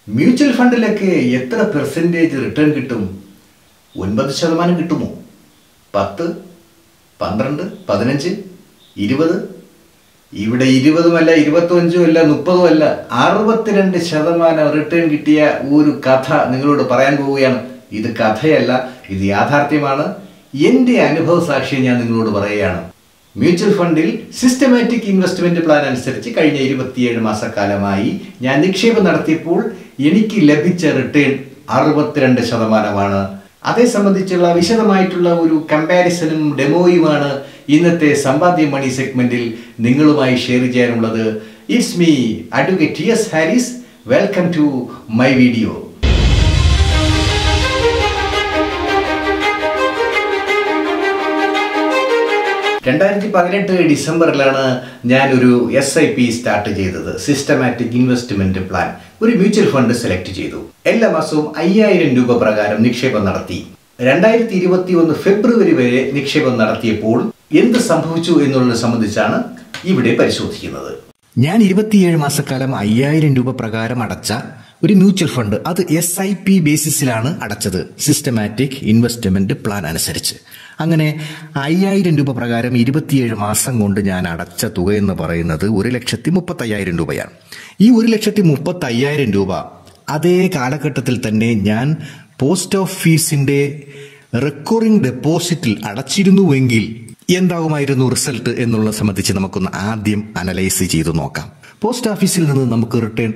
Mutual ഫണ്ടിലൊക്കെ എത്ര percentage return കിട്ടും? 9% കിട്ടുമോ? 10, 12, 15, 20? ഇവിടെ 20-മല്ല, 25-മല്ല, 30-മല്ല, 62% റിട്ടേൺ കിട്ടിയ ഒരു കഥ നിങ്ങളോട് പറയാൻ പോവുകയാണ്. ഇത് കഥയല്ല, ഇത് യാഥാർത്ഥ്യമാണ്. എൻ്റെ അനുഭവ സാക്ഷ്യം ഞാൻ നിങ്ങളോട് പറയുകയാണ്. മ്യൂച്വൽ ഫണ്ടിൽ സിസ്റ്റമാറ്റിക് ഇൻവെസ്റ്റ്മെന്റ് പ്ലാൻ അനുസരിച്ച് കഴിഞ്ഞ 27 മാസക്കാലമായി ഞാൻ നിക്ഷേപം നടത്തിയപ്പോൾ എനിക്ക് ലഭിച്ച റിട്ടേൺ 62%. അതേ സംബന്ധിച്ചുള്ള വിശദമായിട്ടുള്ള ഒരു കമ്പാരിസണും ഡെമോയുമാണ് ഇന്നത്തെ സമ്പാദ്യ മണി സെഗ്മെന്റിൽ നിങ്ങളുമായി ഷെയർ ചെയ്യാനുള്ളത്. It's me advocate T S Haris. Welcome to my video. ഡിസംബറിലാണ് ഞാനൊരു SIP സ്റ്റാർട്ട് ചെയ്തത്. Systematic investment plan. ഒരു മ്യൂച്വൽ ഫണ്ട് സെലക്ട് ചെയ്തു. എല്ലാ മാസവും 5000 രൂപ പ്രകാരം നിക്ഷേപം നടത്തി. 2021 ഫെബ്രുവരി വരെ നിക്ഷേപം നടത്തിയപ്പോൾ എന്ത് സംഭവിച്ചു എന്നുള്ളത് സംബന്ധിച്ചാണ് ഇവിടെ പരിശോധിക്കുന്നത്. ഞാൻ 27 മാസക്കാലം 5000 രൂപ പ്രകാരം അടച്ച ഒരു മ്യൂച്വൽ ഫണ്ട്, അത് SIP ബേസിസിലാണ് അടച്ചത്, സിസ്റ്റമാറ്റിക് ഇൻവെസ്റ്റ്മെന്റ് പ്ലാൻ അനുസരിച്ച്. അങ്ങനെ 5000 രൂപ പ്രകാരം 27 മാസം കൊണ്ട് ഞാൻ അടച്ച തുക എന്ന് പറയുന്നത് 1,35,000 രൂപയാണ്. ഈ 1,35,000 രൂപ അതേ കാലഘട്ടത്തിൽ തന്നെ ഞാൻ പോസ്റ്റ് ഓഫീസിന്റെ റെക്കറിംഗ് ഡെപ്പോസിറ്റിൽ അടച്ചിരുന്നുവെങ്കിൽ എന്താകുമായിരുന്നു റിസൾട്ട് എന്നുള്ളത് സംബന്ധിച്ച് നമുക്കൊന്ന് ആദ്യം അനലൈസ് ചെയ്തു നോക്കാം. പോസ്റ്റ് ഓഫീസിൽ നിന്ന് നമുക്ക് റിട്ടേൺ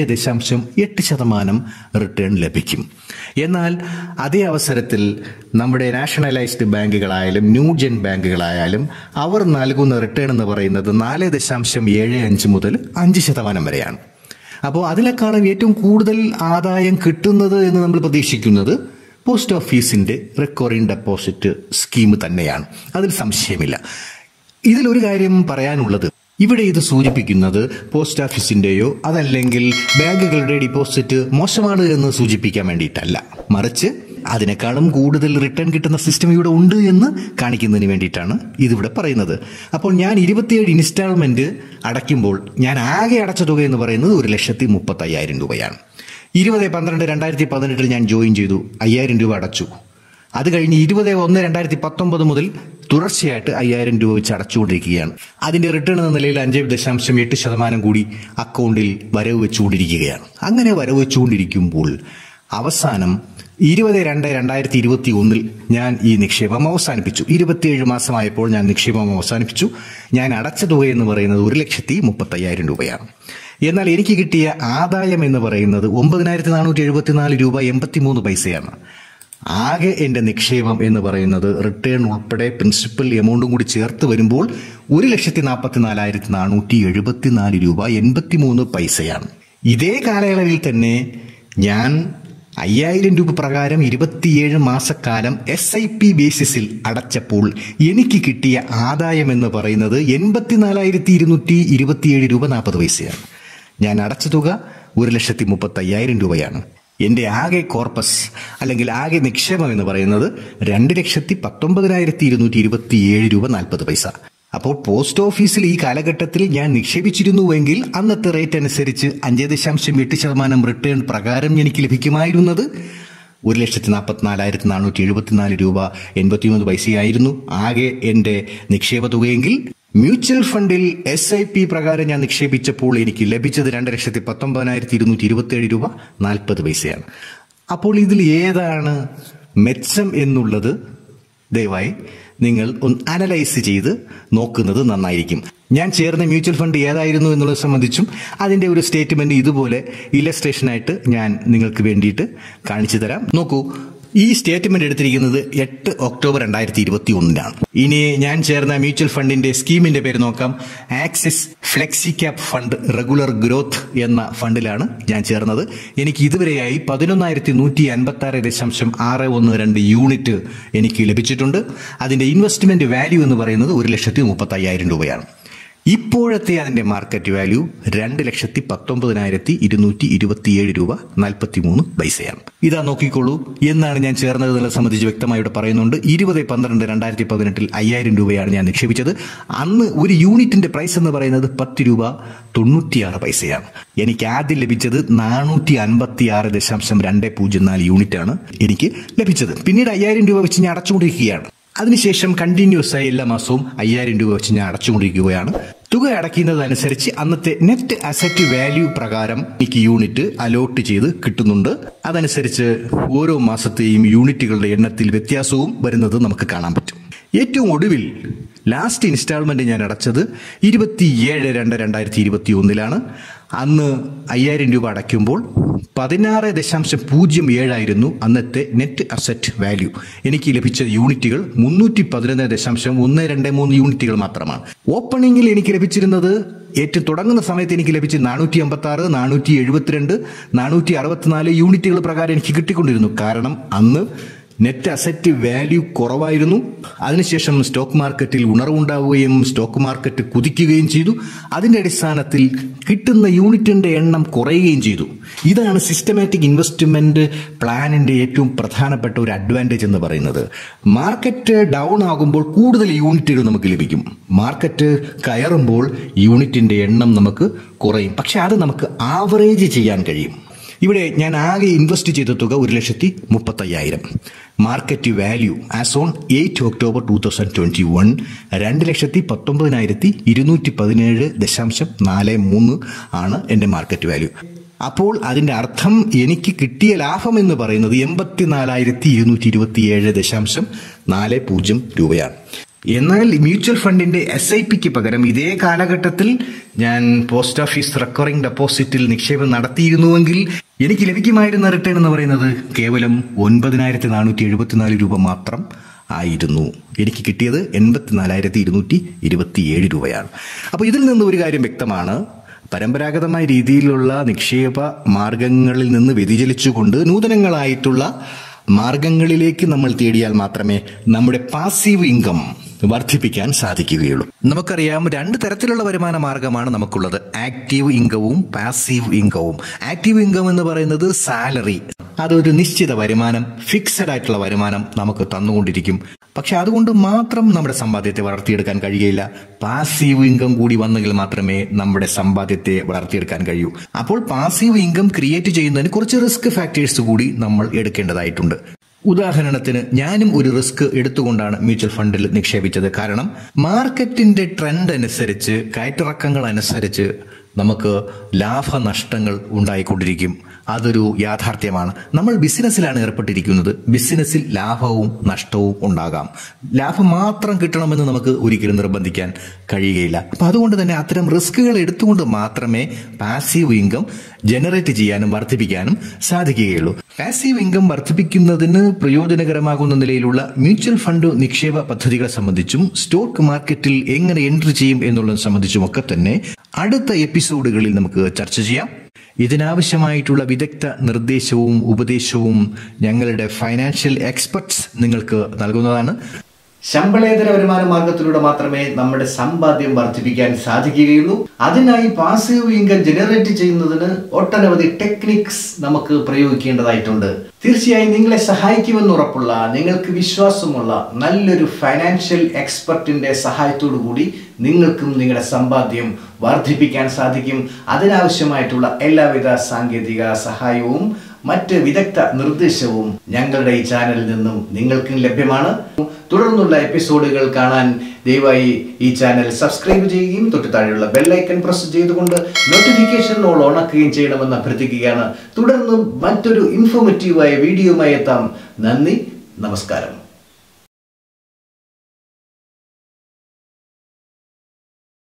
5.8% റിട്ടേൺ ലഭിക്കും. എന്നാൽ അതേ അവസരത്തിൽ നമ്മുടെ നാഷണലൈസ്ഡ് ബാങ്കുകളായാലും ന്യൂജൻ ബാങ്കുകളായാലും അവർ നൽകുന്ന റിട്ടേൺ എന്ന് പറയുന്നത് 4.75 മുതൽ 5% വരെയാണ്. അപ്പോൾ അതിനേക്കാളും ഏറ്റവും കൂടുതൽ ആദായം കിട്ടുന്നത് എന്ന് നമ്മൾ പ്രതീക്ഷിക്കുന്നത് പോസ്റ്റ് ഓഫീസിന്റെ റെക്കറിംഗ് ഡെപ്പോസിറ്റ് സ്കീം തന്നെയാണ്. അതിൽ സംശയമില്ല. ഇതിലൊരു കാര്യം പറയാനുള്ളത്, ഇവിടെ ഇത് സൂചിപ്പിക്കുന്നത് പോസ്റ്റ് ഓഫീസിന്റെയോ അതല്ലെങ്കിൽ ബാങ്കുകളുടെ ഡിപ്പോസിറ്റ് മോശമാണ് എന്ന് സൂചിപ്പിക്കാൻ വേണ്ടിയിട്ടല്ല, മറിച്ച് അതിനേക്കാളും കൂടുതൽ റിട്ടേൺ കിട്ടുന്ന സിസ്റ്റം ഇവിടെ ഉണ്ട് എന്ന് കാണിക്കുന്നതിന് വേണ്ടിയിട്ടാണ് ഇതിവിടെ പറയുന്നത്. അപ്പോൾ ഞാൻ 27 ഇൻസ്റ്റാൾമെന്റ് അടയ്ക്കുമ്പോൾ ഞാൻ ആകെ അടച്ച തുക എന്ന് പറയുന്നത് 1,35,000 രൂപയാണ്. 20/12/2018 ഞാൻ ജോയിൻ ചെയ്തു, 5000 രൂപ അടച്ചു. അത് കഴിഞ്ഞ് 20/1/2019 മുതൽ തുടർച്ചയായിട്ട് 5000 രൂപ വെച്ച് അടച്ചുകൊണ്ടിരിക്കുകയാണ്. അതിന്റെ റിട്ടേൺ എന്ന നിലയിൽ 5.8% കൂടി അക്കൗണ്ടിൽ വരവ് വെച്ചുകൊണ്ടിരിക്കുകയാണ്. അങ്ങനെ വരവ് വെച്ചുകൊണ്ടിരിക്കുമ്പോൾ അവസാനം 20/2/2021 ഞാൻ ഈ നിക്ഷേപം അവസാനിപ്പിച്ചു. 27 മാസമായപ്പോൾ ഞാൻ നിക്ഷേപം അവസാനിപ്പിച്ചു. ഞാൻ അടച്ച തുക എന്ന് പറയുന്നത് 1,35,000 രൂപയാണ്. എന്നാൽ എനിക്ക് കിട്ടിയ ആദായം എന്ന് പറയുന്നത് 9,474 രൂപ 83 പൈസയാണ്. ആകെ എന്റെ നിക്ഷേപം എന്ന് പറയുന്നത് റിട്ടേൺ ഉൾപ്പെടെ പ്രിൻസിപ്പൽ എമൗണ്ടും കൂടി ചേർത്ത് വരുമ്പോൾ 1,44,474 രൂപ 83 പൈസയാണ്. ഇതേ കാലയളവിൽ തന്നെ ഞാൻ 5000 രൂപ പ്രകാരം 27 മാസക്കാലം SIP ബേസിസിൽ അടച്ചപ്പോൾ എനിക്ക് കിട്ടിയ ആദായം എന്ന് പറയുന്നത് 84,227 രൂപ 40 പൈസയാണ്. ഞാൻ അടച്ച തുക 1,35,000 രൂപയാണ്. എന്റെ ആകെ കോർപ്പസ് അല്ലെങ്കിൽ ആകെ നിക്ഷേപം എന്ന് പറയുന്നത് 2,19,227 രൂപ 40 പൈസ. അപ്പോൾ പോസ്റ്റ് ഓഫീസിൽ ഈ കാലഘട്ടത്തിൽ ഞാൻ നിക്ഷേപിച്ചിരുന്നുവെങ്കിൽ അന്നത്തെ റേറ്റ് അനുസരിച്ച് 5.8% റിട്ടേൺ പ്രകാരം എനിക്ക് ലഭിക്കുമായിരുന്നത് 1,44,474 രൂപ 83 പൈസയായിരുന്നു ആകെ എന്റെ നിക്ഷേപ തുകയെങ്കിൽ. മ്യൂച്വൽ ഫണ്ടിൽ SIP പ്രകാരം ഞാൻ നിക്ഷേപിച്ചപ്പോൾ എനിക്ക് ലഭിച്ചത് 2,19,227 രൂപ 40 പൈസയാണ്. അപ്പോൾ ഇതിൽ ഏതാണ് മെച്ചം എന്നുള്ളത് ദയവായി നിങ്ങൾ ഒന്ന് അനലൈസ് ചെയ്ത് നോക്കുന്നത് നന്നായിരിക്കും. ഞാൻ ചേർന്ന മ്യൂച്വൽ ഫണ്ട് ഏതായിരുന്നു എന്നുള്ളത് സംബന്ധിച്ചും അതിന്റെ ഒരു സ്റ്റേറ്റ്മെന്റ് ഇതുപോലെ ഇല്ലസ്ട്രേഷനായിട്ട് ഞാൻ നിങ്ങൾക്ക് വേണ്ടിയിട്ട് കാണിച്ചു തരാം. നോക്കൂ, ഈ സ്റ്റേറ്റ്മെന്റ് എടുത്തിരിക്കുന്നത് 8 ഒക്ടോബർ 2021 ഇനി ഞാൻ ചേർന്ന മ്യൂച്വൽ ഫണ്ടിന്റെ സ്കീമിന്റെ പേര് നോക്കാം. Axis flexi cap fund regular growth എന്ന ഫണ്ടിലാണ് ഞാൻ ചേർന്നത്. എനിക്ക് ഇതുവരെയായി 11,156.612 യൂണിറ്റ് എനിക്ക് ലഭിച്ചിട്ടുണ്ട്. അതിന്റെ ഇൻവെസ്റ്റ്മെന്റ് വാല്യൂ എന്ന് പറയുന്നത് 1,35,000 രൂപയാണ്. ഇപ്പോഴത്തെ അതിന്റെ മാർക്കറ്റ് വാല്യൂ 2,19,227 രൂപ 43 പൈസയാണ്. ഇതാ നോക്കിക്കോളൂ എന്നാണ് ഞാൻ ചേർന്നതിനെ സംബന്ധിച്ച് വ്യക്തമായി ഇവിടെ പറയുന്നുണ്ട്. 20/12/2018 5,000 രൂപയാണ് ഞാൻ നിക്ഷേപിച്ചത്. അന്ന് ഒരു യൂണിറ്റിന്റെ പ്രൈസ് എന്ന് പറയുന്നത് 10 രൂപ 96 പൈസയാണ്. എനിക്ക് ആദ്യം ലഭിച്ചത് 456.204 യൂണിറ്റാണ് എനിക്ക് ലഭിച്ചത്. പിന്നീട് 5,000 രൂപ വെച്ച് ഞാൻ അടച്ചുകൊണ്ടിരിക്കുകയാണ്. അതിനുശേഷം കണ്ടിന്യൂസ് ആയി എല്ലാ മാസവും 5,000 രൂപ വെച്ച് ഞാൻ അടച്ചുകൊണ്ടിരിക്കുകയാണ്. തുക അടയ്ക്കുന്നതനുസരിച്ച് അന്നത്തെ നെറ്റ് അസറ്റ് വാല്യൂ പ്രകാരം എനിക്ക് യൂണിറ്റ് അലോട്ട് ചെയ്ത് കിട്ടുന്നുണ്ട്. അതനുസരിച്ച് ഓരോ മാസത്തെയും യൂണിറ്റുകളുടെ എണ്ണത്തിൽ വ്യത്യാസവും വരുന്നത് നമുക്ക് കാണാൻ പറ്റും. ഏറ്റവും ഒടുവിൽ ലാസ്റ്റ് ഇൻസ്റ്റാൾമെന്റ് ഞാൻ അടച്ചത് 27/2/2021 അന്ന് 5,000 രൂപ അടയ്ക്കുമ്പോൾ 16.07 ആയിരുന്നു അന്നത്തെ നെറ്റ് അസറ്റ് വാല്യൂ. എനിക്ക് ലഭിച്ച യൂണിറ്റുകൾ 311.123 യൂണിറ്റുകൾ മാത്രമാണ്. ഓപ്പണിംഗിൽ എനിക്ക് ലഭിച്ചിരുന്നത് ഏറ്റവും തുടങ്ങുന്ന സമയത്ത് എനിക്ക് ലഭിച്ച 456, 472, 464 യൂണിറ്റുകൾ പ്രകാരം എനിക്ക് കിട്ടിക്കൊണ്ടിരുന്നു. കാരണം അന്ന് നെറ്റ് അസറ്റ് വാല്യൂ കുറവായിരുന്നു. അതിനുശേഷം സ്റ്റോക്ക് മാർക്കറ്റിൽ ഉണർവുണ്ടാവുകയും സ്റ്റോക്ക് മാർക്കറ്റ് കുതിക്കുകയും ചെയ്തു. അതിന്റെ അടിസ്ഥാനത്തിൽ കിട്ടുന്ന യൂണിറ്റിന്റെ എണ്ണം കുറയുകയും ചെയ്തു. ഇതാണ് സിസ്റ്റമാറ്റിക് ഇൻവെസ്റ്റ്മെന്റ് പ്ലാനിന്റെ ഏറ്റവും പ്രധാനപ്പെട്ട ഒരു അഡ്വാൻറ്റേജ് എന്ന് പറയുന്നത്. മാർക്കറ്റ് ഡൗൺ ആകുമ്പോൾ കൂടുതൽ യൂണിറ്റുകൾ നമുക്ക് ലഭിക്കും. മാർക്കറ്റ് കയറുമ്പോൾ യൂണിറ്റിന്റെ എണ്ണം നമുക്ക് കുറയും. പക്ഷെ അത് നമുക്ക് ആവറേജ് ചെയ്യാൻ കഴിയും. ഇവിടെ ഞാൻ ആകെ ഇൻവെസ്റ്റ് ചെയ്ത തുക 1,35,000. Market value as on 8 October 2021 2,19,217.43 ആണ് എന്റെ മാർക്കറ്റ് വാല്യൂ. അപ്പോൾ അതിന്റെ അർത്ഥം എനിക്ക് കിട്ടിയ ലാഭം എന്ന് പറയുന്നത് 84,227.40 രൂപയാണ്. എന്നാൽ മ്യൂച്വൽ ഫണ്ടിന്റെ SIPക്ക് പകരം ഇതേ കാലഘട്ടത്തിൽ ഞാൻ പോസ്റ്റ് ഓഫീസ് റെക്കറിംഗ് ഡെപ്പോസിറ്റിൽ നിക്ഷേപം നടത്തിയിരുന്നുവെങ്കിൽ എനിക്ക് ലഭിക്കുമായിരുന്ന റിട്ടേൺ എന്ന് പറയുന്നത് കേവലം 9,474 രൂപ മാത്രം ആയിരുന്നു. എനിക്ക് കിട്ടിയത് 84,227 രൂപയാണ്. അപ്പോൾ ഇതിൽ നിന്ന് ഒരു കാര്യം വ്യക്തമാണ്. പരമ്പരാഗതമായ രീതിയിലുള്ള നിക്ഷേപ മാർഗങ്ങളിൽ നിന്ന് വ്യതിചലിച്ചുകൊണ്ട് നൂതനങ്ങളായിട്ടുള്ള മാർഗങ്ങളിലേക്ക് നമ്മൾ തേടിയാൽ മാത്രമേ നമ്മുടെ പാസീവ് ഇൻകം വർദ്ധിപ്പിക്കാൻ സാധിക്കുകയുള്ളൂ. നമുക്കറിയാം 2 തരത്തിലുള്ള വരുമാന മാർഗമാണ് നമുക്കുള്ളത്. ആക്റ്റീവ് ഇൻകവും പാസീവ് ഇൻകവും. ആക്റ്റീവ് ഇൻകം എന്ന് പറയുന്നത് സാലറി, അതൊരു നിശ്ചിത വരുമാനം, ഫിക്സഡ് ആയിട്ടുള്ള വരുമാനം നമുക്ക് തന്നുകൊണ്ടിരിക്കും. പക്ഷെ അതുകൊണ്ട് മാത്രം നമ്മുടെ സമ്പാദ്യത്തെ വളർത്തിയെടുക്കാൻ കഴിയുകയില്ല. പാസീവ് ഇൻകം കൂടി വന്നെങ്കിൽ മാത്രമേ നമ്മുടെ സമ്പാദ്യത്തെ വളർത്തിയെടുക്കാൻ കഴിയൂ. അപ്പോൾ പാസീവ് ഇൻകം ക്രിയേറ്റ് ചെയ്യുന്നതിന് കുറച്ച് റിസ്ക് ഫാക്ടേഴ്സ് കൂടി നമ്മൾ എടുക്കേണ്ടതായിട്ടുണ്ട്. ഉദാഹരണത്തിന് ഞാനും ഒരു റിസ്ക് എടുത്തുകൊണ്ടാണ് മ്യൂച്വൽ ഫണ്ടിൽ നിക്ഷേപിച്ചത്. കാരണം മാർക്കറ്റിന്റെ ട്രെൻഡ് അനുസരിച്ച്, കയറ്റിറക്കങ്ങൾ അനുസരിച്ച് നമുക്ക് ലാഭനഷ്ടങ്ങൾ ഉണ്ടായിക്കൊണ്ടിരിക്കും. അതൊരു യാഥാർത്ഥ്യമാണ്. നമ്മൾ ബിസിനസ്സിലാണ് ഏർപ്പെട്ടിരിക്കുന്നത്. ബിസിനസ്സിൽ ലാഭവും നഷ്ടവും ഉണ്ടാകാം. ലാഭം മാത്രം കിട്ടണമെന്ന് നമുക്ക് ഒരിക്കലും നിർബന്ധിക്കാൻ കഴിയുകയില്ല. അപ്പൊ അതുകൊണ്ട് തന്നെ അത്തരം റിസ്കുകൾ എടുത്തുകൊണ്ട് മാത്രമേ പാസീവ് ഇൻകം ജനറേറ്റ് ചെയ്യാനും വർദ്ധിപ്പിക്കാനും സാധിക്കുകയുള്ളൂ. പാസീവ് ഇൻകം വർദ്ധിപ്പിക്കുന്നതിന് പ്രയോജനകരമാകുന്ന നിലയിലുള്ള മ്യൂച്വൽ ഫണ്ട് നിക്ഷേപ പദ്ധതികളെ സംബന്ധിച്ചും സ്റ്റോക്ക് മാർക്കറ്റിൽ എങ്ങനെ എൻട്രി ചെയ്യും എന്നുള്ളത് സംബന്ധിച്ചുമൊക്കെ തന്നെ അടുത്ത എപ്പിസോഡുകളിൽ നമുക്ക് ചർച്ച ചെയ്യാം. ഇതിനാവശ്യമായിട്ടുള്ള വിദഗ്ധ നിർദ്ദേശവും ഉപദേശവും ഞങ്ങളുടെ ഫൈനാൻഷ്യൽ എക്സ്പെർട്സ് നിങ്ങൾക്ക് നൽകുന്നതാണ്. ശമ്പളേതര വരുമാന മാർഗത്തിലൂടെ മാത്രമേ നമ്മുടെ സമ്പാദ്യം വർദ്ധിപ്പിക്കാൻ സാധിക്കുകയുള്ളൂ. അതിനായി പാസീവ് ഇൻകം ജനറേറ്റ് ചെയ്യുന്നതിന് ഒട്ടനവധി ടെക്നിക്സ് നമുക്ക് പ്രയോഗിക്കേണ്ടതായിട്ടുണ്ട്. തീർച്ചയായും നിങ്ങളെ സഹായിക്കുമെന്ന് ഉറപ്പുള്ള, നിങ്ങൾക്ക് വിശ്വാസമുള്ള നല്ലൊരു ഫൈനാൻഷ്യൽ എക്സ്പെർട്ടിന്റെ സഹായത്തോടു കൂടി നിങ്ങൾക്കും നിങ്ങളുടെ സമ്പാദ്യം വർദ്ധിപ്പിക്കാൻ സാധിക്കും. അതിനാവശ്യമായിട്ടുള്ള എല്ലാവിധ സാങ്കേതിക സഹായവും മറ്റ് വിദഗ്ധ നിർദ്ദേശവും ഞങ്ങളുടെ ഈ ചാനലിൽ നിന്നും നിങ്ങൾക്കും ലഭ്യമാണ്. തുടർന്നുള്ള എപ്പിസോഡുകൾ കാണാൻ ദയവായി ഈ ചാനൽ സബ്സ്ക്രൈബ് ചെയ്യുകയും തൊട്ട് താഴെയുള്ള ബെല്ലൈക്കൺ പ്രസ് ചെയ്തുകൊണ്ട് നോട്ടിഫിക്കേഷൻ ഓൾ ഓണാക്കുകയും ചെയ്യണമെന്ന് അഭ്യർത്ഥിക്കുകയാണ്. തുടർന്നും മറ്റൊരു ഇൻഫോർമേറ്റീവായ വീഡിയോയുമായി എത്താം. നന്ദി, നമസ്കാരം.